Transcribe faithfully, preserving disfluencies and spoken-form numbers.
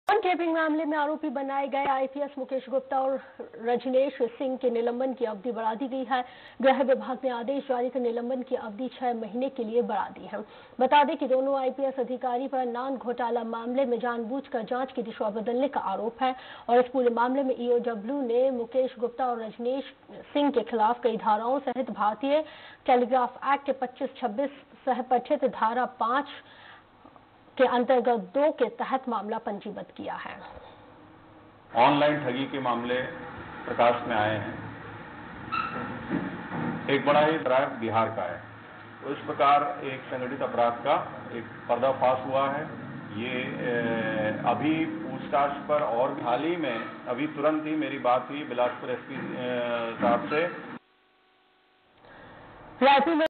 Phone tapping मामले में आरोपी बनाए गए आईपीएस मुकेश गुप्ता और रजनेश सिंह के निलंबन की अवधि बढ़ा दी गई है। गृह विभाग ने आदेश जारी कर निलंबन की अवधि छह महीने के लिए बढ़ा दी है। बता दें कि दोनों आईपीएस अधिकारी पर नान घोटाला मामले में जानबूझकर जांच की दिशा बदलने का आरोप है और इस पूरे मामले में ईओडब्ल्यू ने मुकेश गुप्ता और रजनेश सिंह के खिलाफ कई धाराओं सहित भारतीय टेलीग्राफ एक्ट के पच्चीस छब्बीस सहपठित धारा पांच के अंतर्गत दो के तहत मामला पंजीबद्ध किया है। ऑनलाइन ठगी के मामले प्रकाश में आए हैं। एक बड़ा ही अपराध बिहार का है। तो इस प्रकार एक संगठित अपराध का एक पर्दाफाश हुआ है। ये अभी पूछताछ पर और हाल ही में अभी तुरंत ही मेरी बात हुई बिलासपुर एसपी साहब से। रायपुर में